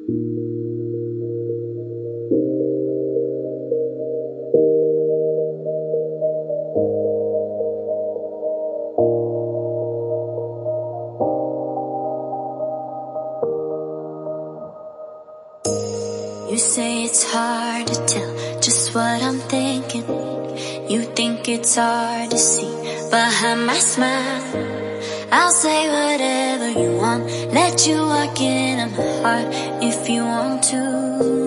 You say it's hard to tell just what I'm thinking. You think it's hard to see behind my smile. I'll say whatever you want, let you walk into my heart if you want to.